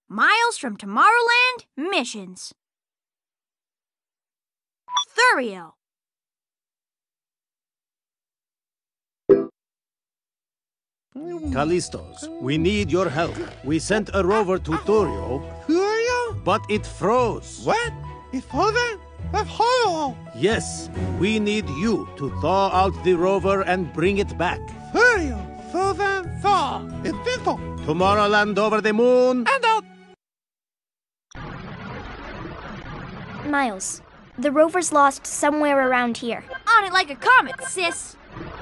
Miles from Tomorrowland missions. Thurio. Callistos, we need your help. We sent a rover to Thurio, but it froze. What? It's frozen? That's horrible. Yes, we need you to thaw out the rover and bring it back. Thurio, frozen, thaw. It's simple. Tomorrowland over the moon. And out. Miles, the rover's lost somewhere around here. On it like a comet, sis.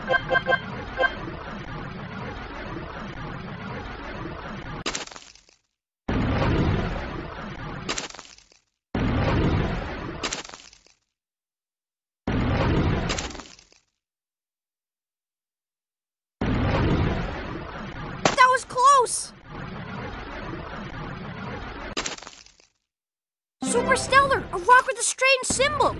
That was close. Superstellar, a rock with a strange symbol.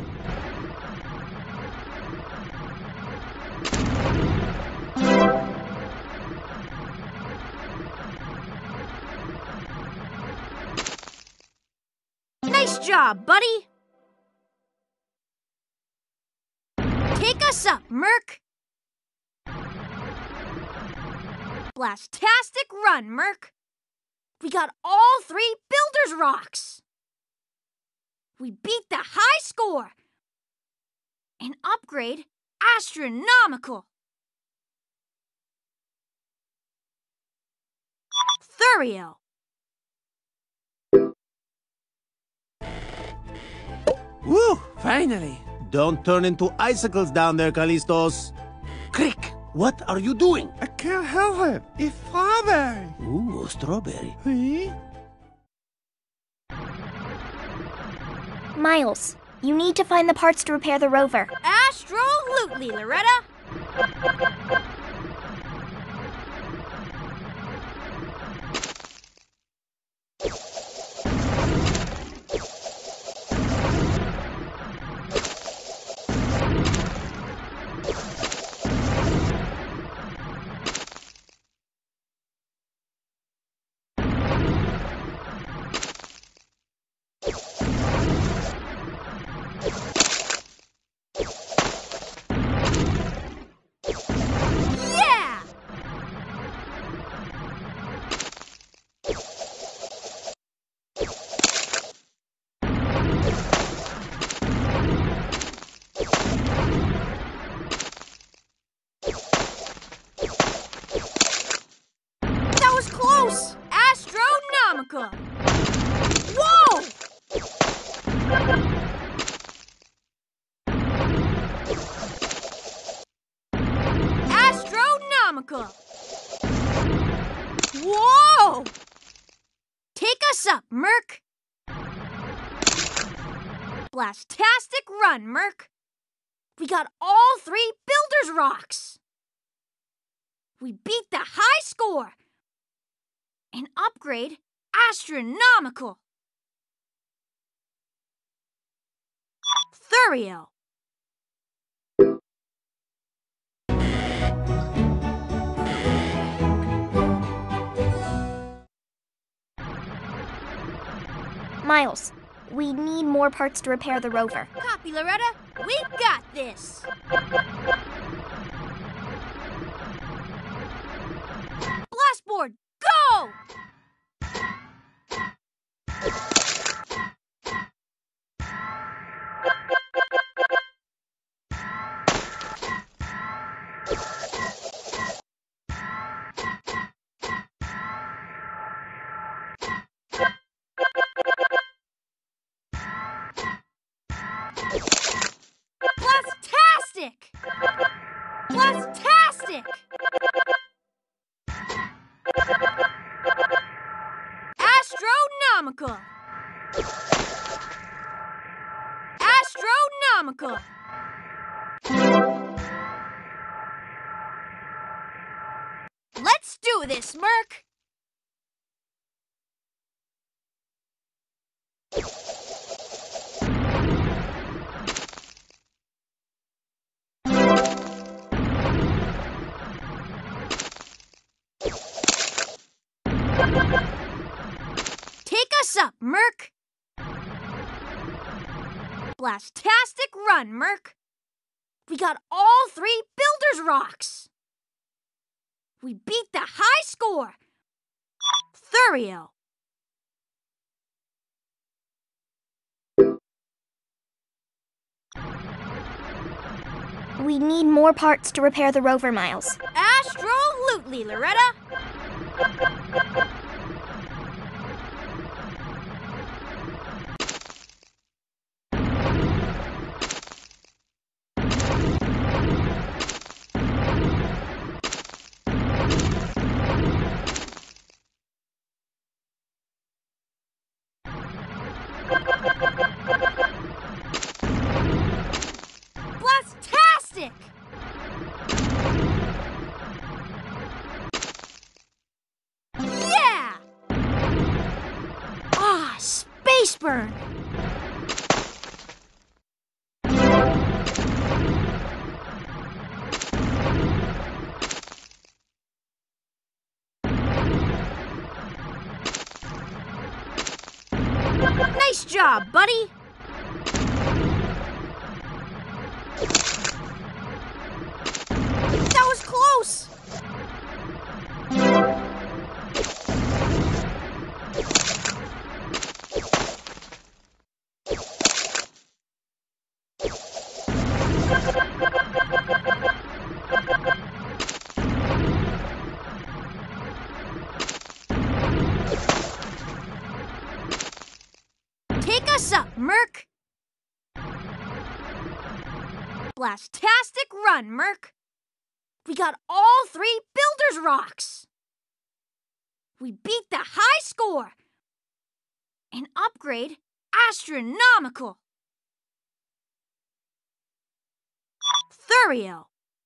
Nice job, buddy. Take us up, Merc. Blastastic run, Merc. We got all 3 builder's rocks. We beat the high score. An upgrade astronomical. Thurio. Woo, finally. Don't turn into icicles down there, Callistos. Crick, what are you doing? I can't help it. It's strawberry. Ooh, strawberry. See? Miles, you need to find the parts to repair the rover. Astrolutely, Loretta. Astronomical! Whoa! Astronomical! Whoa! Take us up, Merc! Blastastic run, Merc! We got all 3 builder's rocks! We beat the high score! An upgrade astronomical. Thurio. Miles, we need more parts to repair the rover. Copy, Loretta. We got this. Blastboard, go! Blastastic! Blastastic! Astronomical! Astronomical! Let's do this, Merc! Take us up, Merc! Blastastic run, Merc! We got all 3 Builder's Rocks! We beat the high score! Thurio! We need more parts to repair the rover, Miles. Astro-lutely, Loretta! Blastastic! Yeah! Ah, space burn! Nice job, buddy! That was close! Take us up, Merc! Blastastic run, Merc! We got all 3 Builder's Rocks! We beat the high score! An upgrade astronomical! Thurio!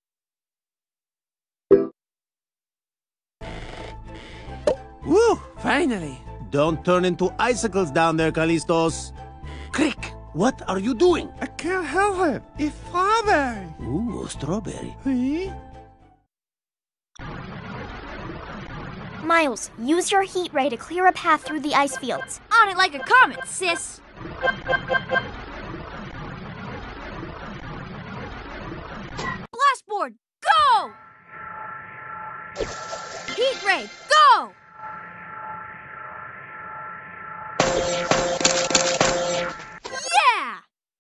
Woo! Finally! Don't turn into icicles down there, Callistos. Crick! What are you doing? I can't help it. It's strawberry. Ooh, strawberry. See? Miles, use your heat ray to clear a path through the ice fields. On it like a comet, sis! Blastboard, go! Heat ray, go! Yeah!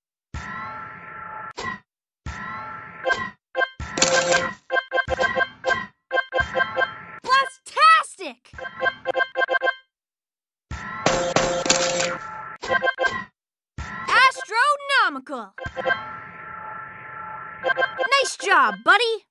Blastastic! Astronomical! Nice job, buddy!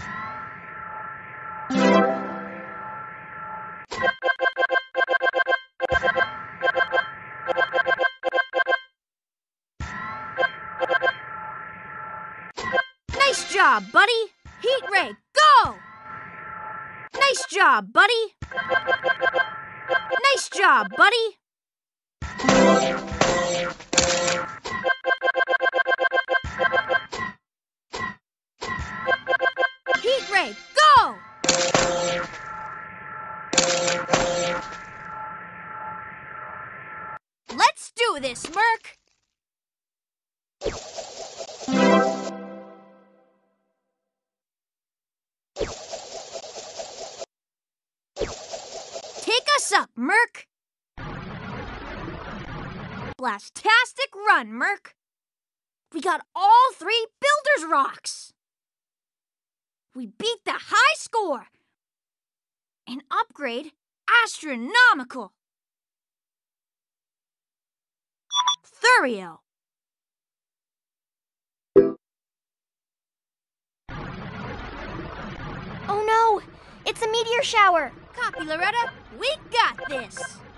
Nice job, buddy! Heat ray, go! Nice job, buddy! Nice job, buddy! Heat ray, go! Let's do this, Merc! Take us up, Merc! Blastastic run, Merc! We got all 3 Builder's Rocks! We beat the high score! An upgrade astronomical! Thurio! Oh no! It's a meteor shower! Copy, Loretta. We got this!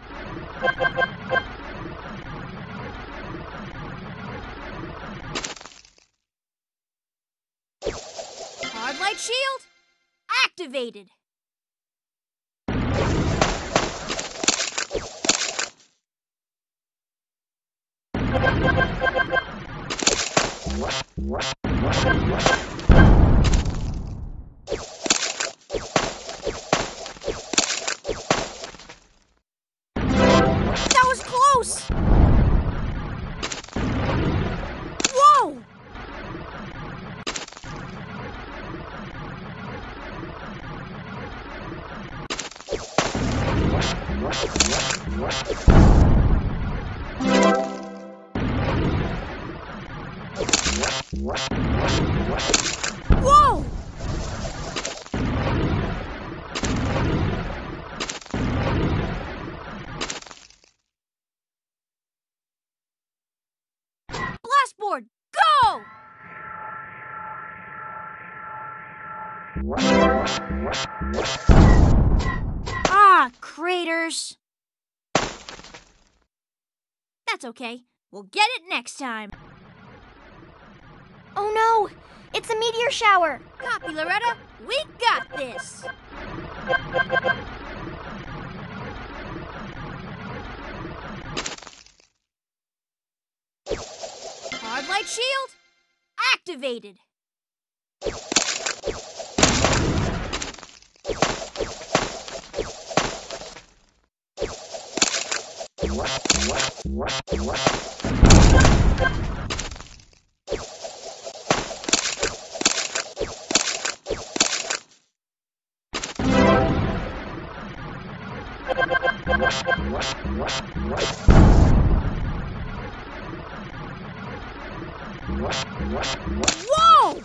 Hard light shield activated! That was close! Miles! Whoa! Whoa! Blastboard, go! Ah, craters. That's okay. We'll get it next time. Oh no! It's a meteor shower! Copy, Loretta. We got this. Hard light shield activated. Whoa!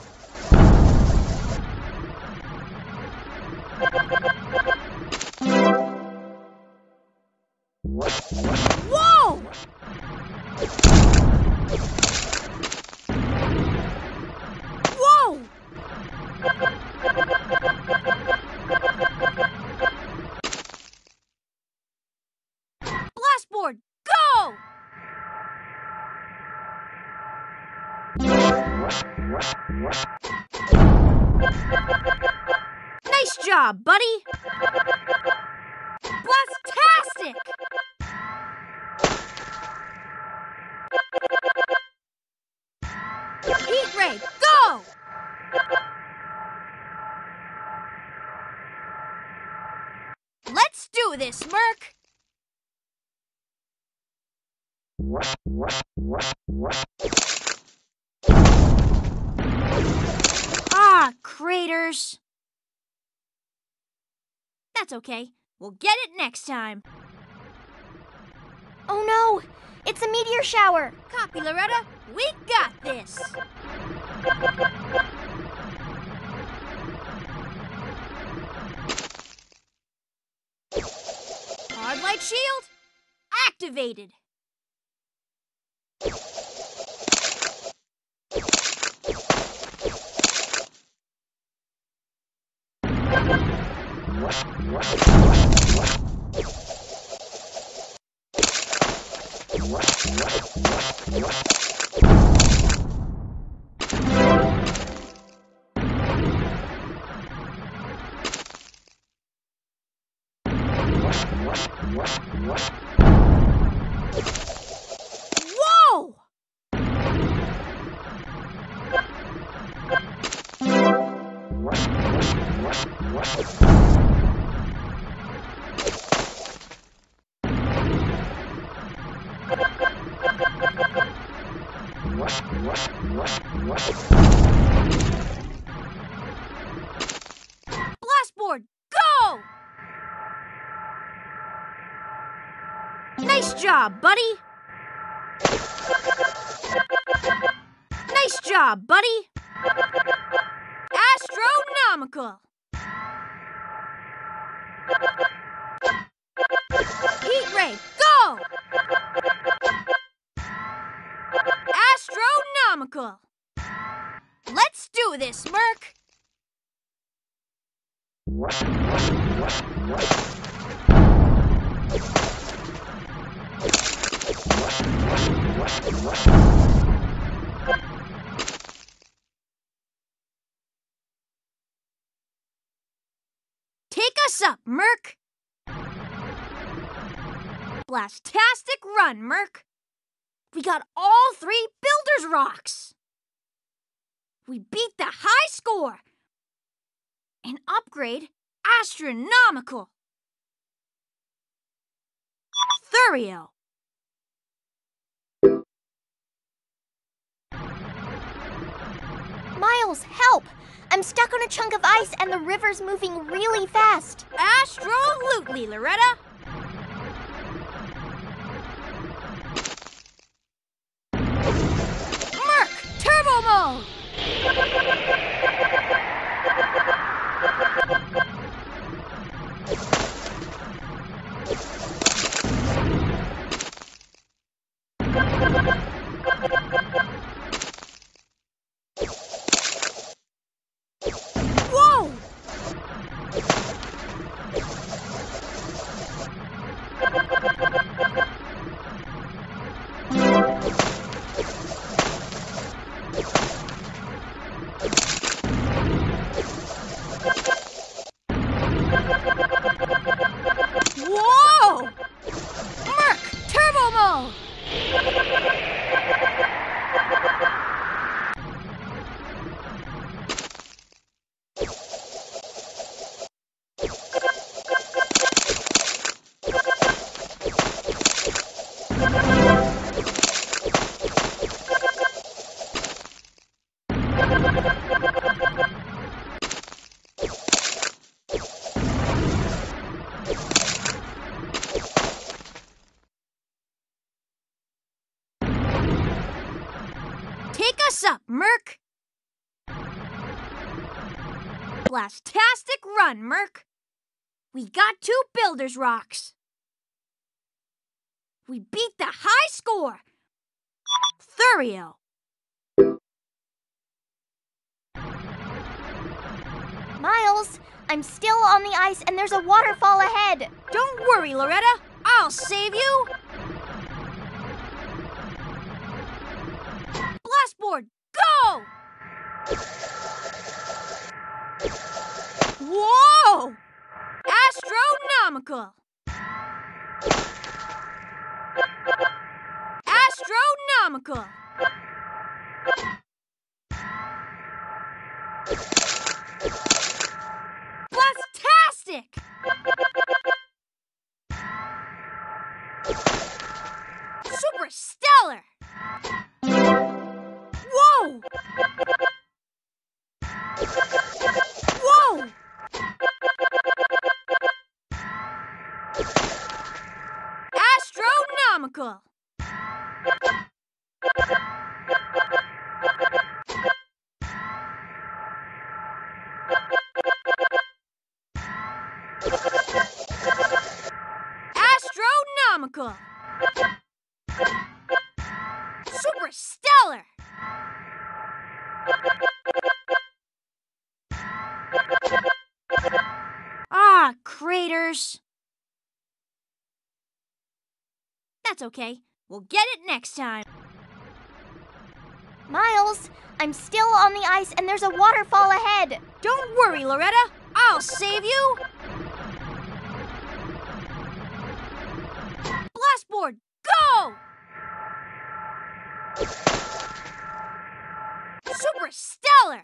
Whoa! Whoa! Blastboard, go! Nice job, buddy! Blastastic! Heat ray, go! Let's do this, Merc! Ah, craters. That's okay. We'll get it next time. Oh no! It's a meteor shower! Copy, Loretta. We got this. Hard light shield activated. Whoa! Blastboard, go! Nice job, buddy! Nice job, buddy! Astronomical! Heat ray, go! Astronomical! Let's do this, Merc! Take us up, Merc! Blastastic run, Merc! We got all 3 Builder's Rocks! We beat the high score! And upgrade astronomical! Thurio! Miles, help! I'm stuck on a chunk of ice and the river's moving really fast. Absolutely, Loretta. Merc, turbo mode. Whoa! Whoa! Merc, turbo mode. Take us up, Merc. Blastastic run, Merc. We got 2 builder's rocks. We beat the high score. Thurio. Miles, I'm still on the ice and there's a waterfall ahead. Don't worry, Loretta. I'll save you. Blastboard, go! Whoa! Astronomical. Astronomical. Blastastic. Superstellar. Whoa! Whoa! Astronomical. Astronomical. Superstellar. Ah, craters. That's okay. We'll get it next time. Miles, I'm still on the ice and there's a waterfall ahead. Don't worry, Loretta. I'll save you. Blastboard, go! Superstellar.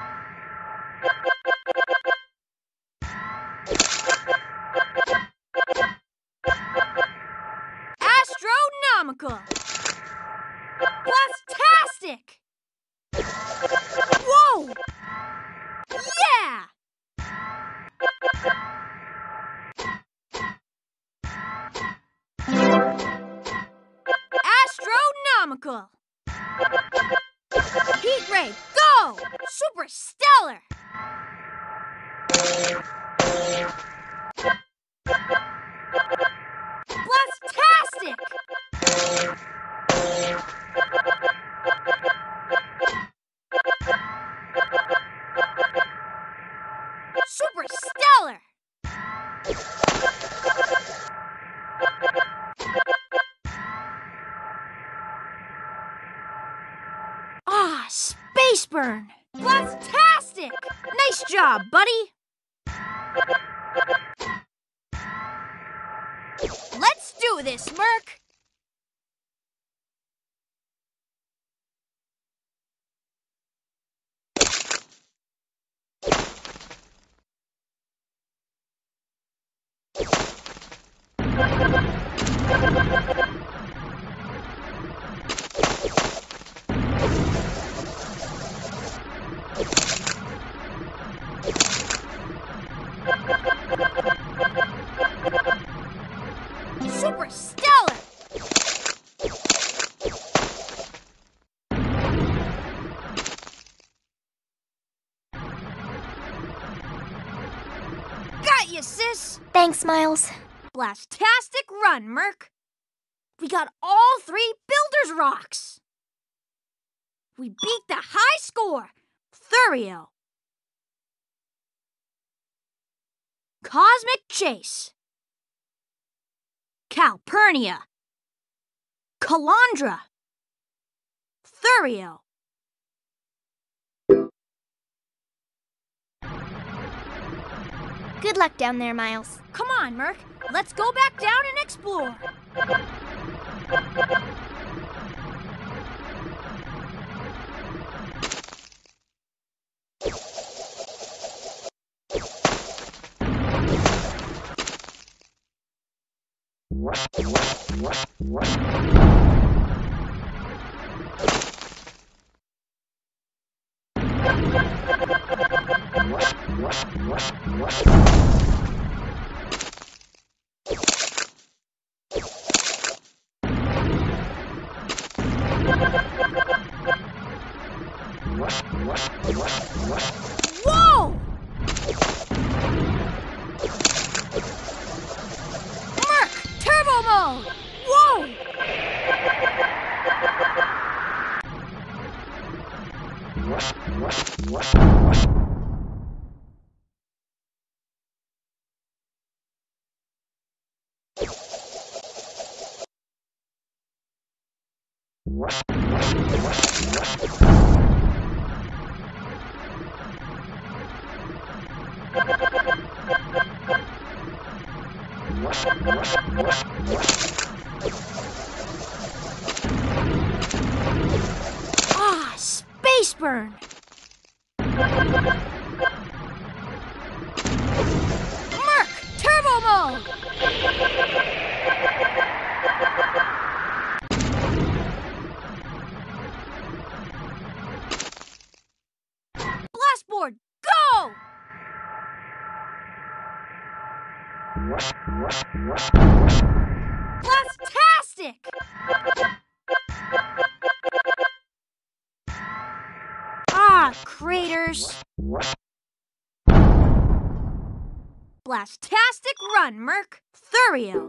Astronomical. Blastastic. Whoa! Yeah! Astronomical. Heat ray, go! Superstellar. Blastastic. Superstellar. Ah, space burn. Blastastic. Nice job, buddy. Let's do this, Merc. rocks! Thanks, Miles. Blastastic run, Merc! We got all 3 builder's rocks! We beat the high score! Thurio! Cosmic Chase! Calpurnia! Calandra! Thurio! Good luck down there, Miles. Come on, Merc. Let's go back down and explore. Whoa! Merc, turbo mode! Whoa! Ah, space burn! Merc, turbo mode! Blastboard, go! Blastastic! Ah, craters! Blastastic run, Merc! Thurio!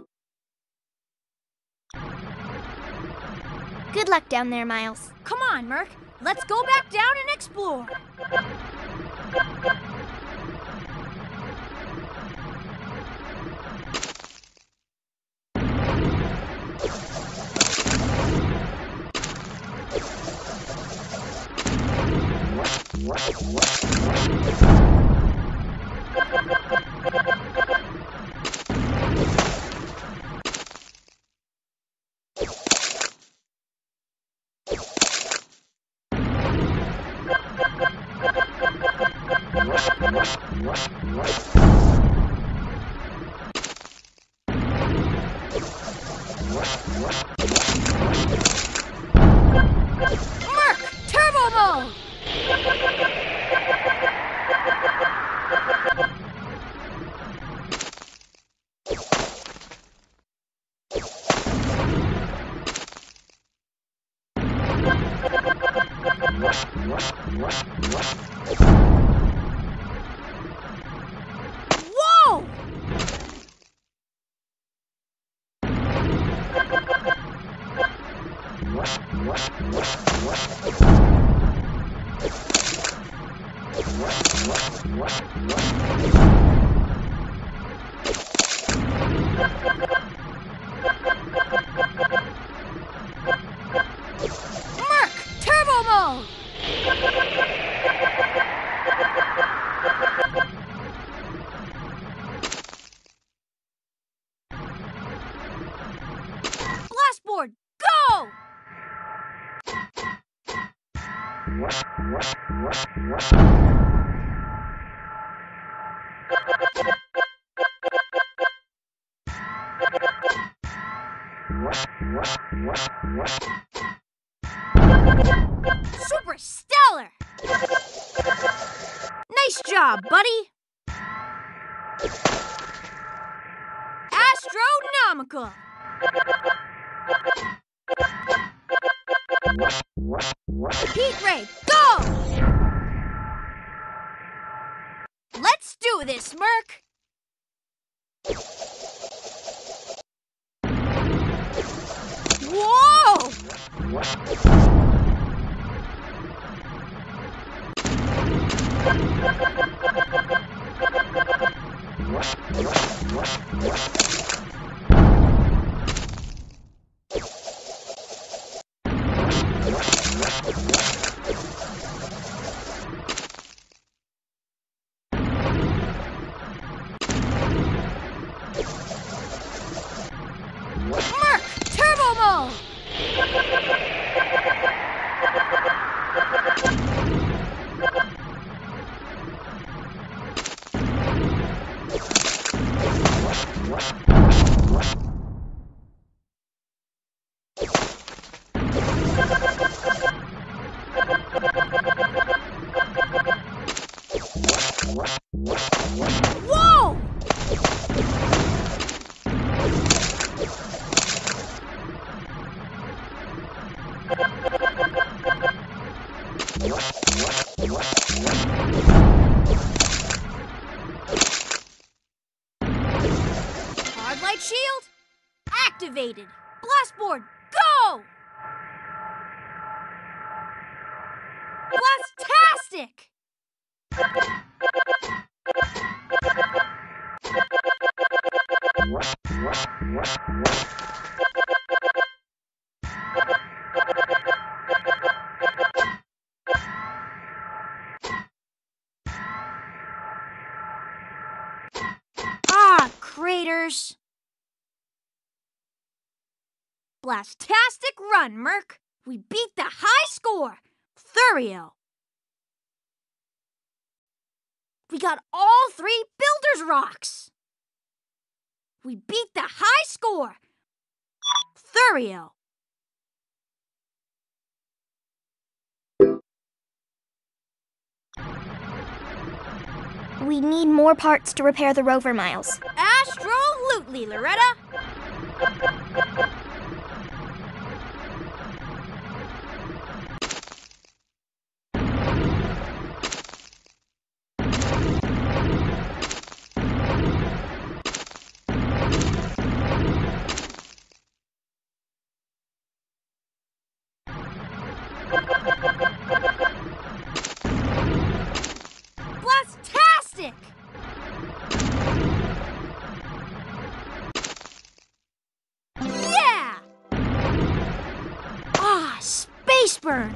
Good luck down there, Miles. Come on, Merc. Let's go back down and explore. Merc, turbo mode! Whoa! Merc, turbo mode! Blastboard, go! Super stellar! Nice job, buddy! Astronomical! Heat ray, go! Let's do this, Merc! Merc, turbo mode! Whoa! Hard light shield activated. Blastboard, go! Blastastic! Ah, craters! Blastastic run, Merc! We beat the high score! Thurio! We got all 3 builder's rocks! We beat the high score! Thurio! We need more parts to repair the rover, Miles. Astro-lutely, Loretta! Blastastic! Yeah! Ah, space burn!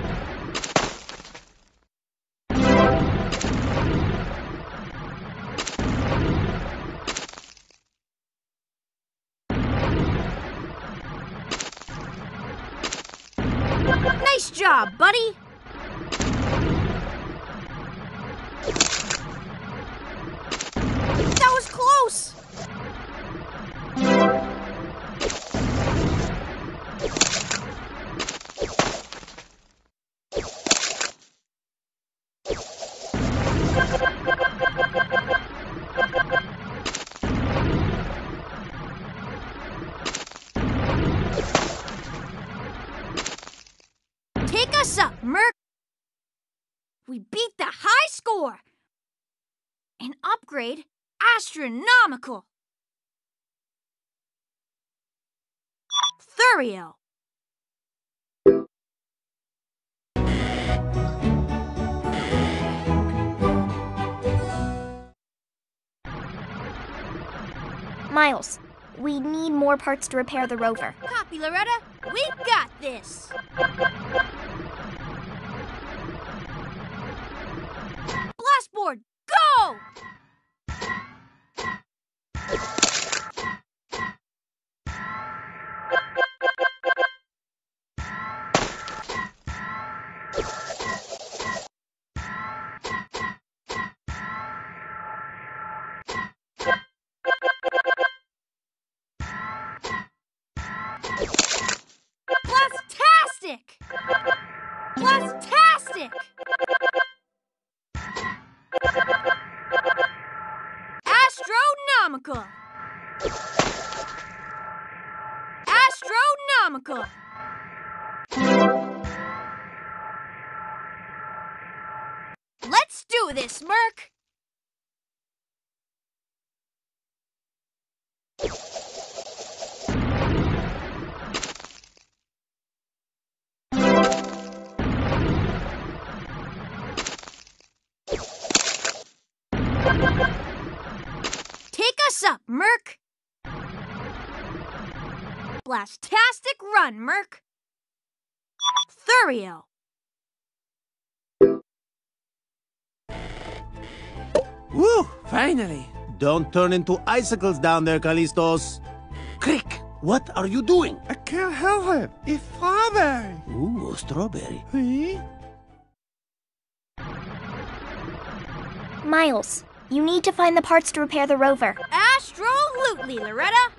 Nice job, buddy! That was close! Take us up, Merc! We beat the high score! An upgrade astronomical! Thurio! Miles, we need more parts to repair the rover. Copy, Loretta. We got this! Blastboard, go! Blastastic! Blastastic! Astronomical! Astronomical! Let's do this, Merc! us up, Merc! Blastastic run, Merc! Thurio! Woo! Finally! Don't turn into icicles down there, Callistos. Crick! What are you doing? I can't help it. It's strawberry. Ooh, strawberry. See? Miles, you need to find the parts to repair the rover. Astro-lutely, Loretta!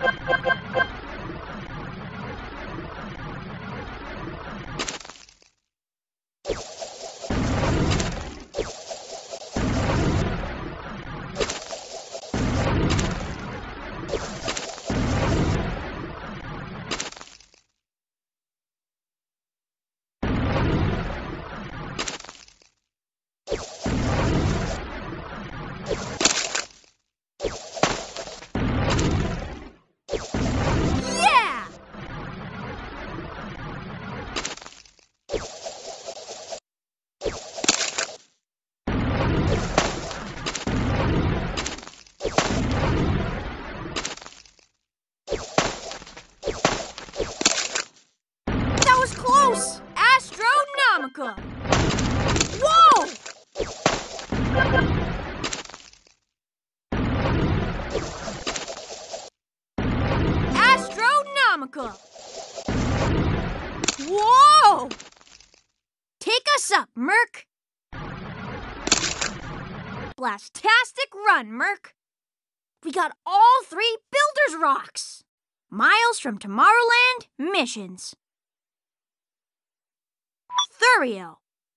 Yeah! That was close! Astronomical! Whoa! Astronomical! Whoa! Take us up, Merc! Blastastic run, Merc! We got all 3 Builder's Rocks! Miles from Tomorrowland missions. Thurio.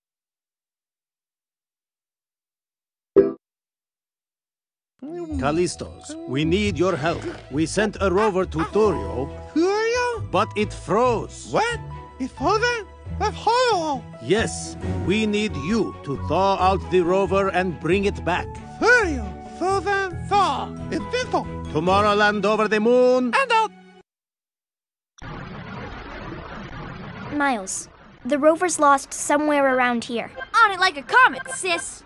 Callistos, we need your help. We sent a rover to Thurio, Thurio? but it froze. What? It's frozen? That's horrible. Yes, we need you to thaw out the rover and bring it back. Thurio, frozen thaw. It's simple. Tomorrowland over the moon. And out. Miles, the rover's lost somewhere around here. On it like a comet, sis.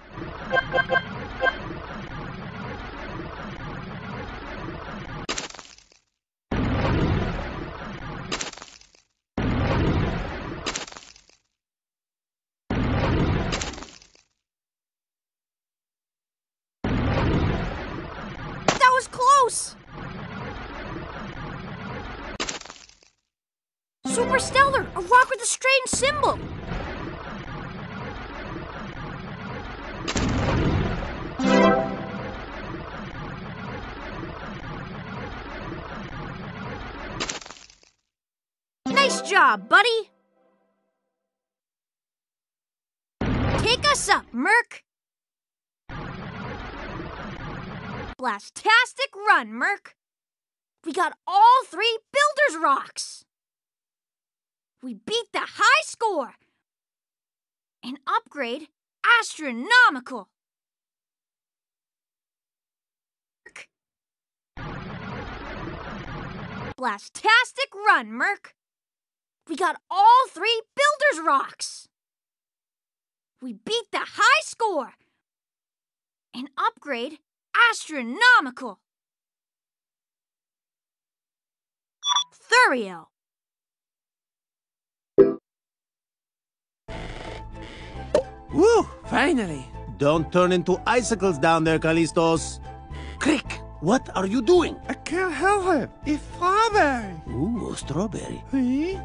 That was close. Superstellar, a rock with a strange symbol. Nice job, buddy. Take us up, Merc. Blastastic run, Merc. We got all 3 Builder's Rocks. We beat the high score. An upgrade astronomical. Blastastic run, Merc. We got all 3 Builder's Rocks. We beat the high score. An upgrade astronomical. Thurio. Woo! Finally! Don't turn into icicles down there, Callistos. Crick! What are you doing? I can't help it. It's strawberry. Ooh, strawberry. See?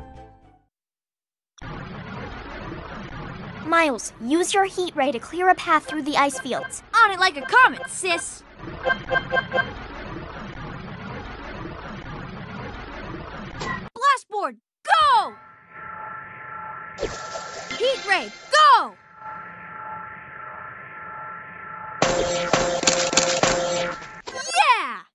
Miles, use your heat ray to clear a path through the ice fields. On it like a comet, sis. Blastboard, go! Heat ray, go! Yeah!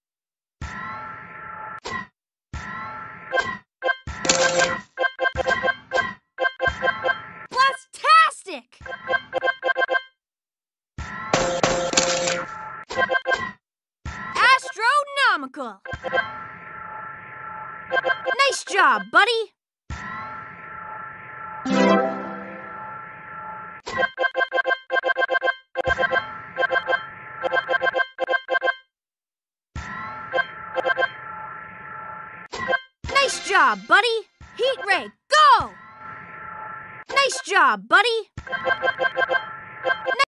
Blastastic! Astronomical! Nice job, buddy! job, buddy! Heat ray, go! Nice job, buddy!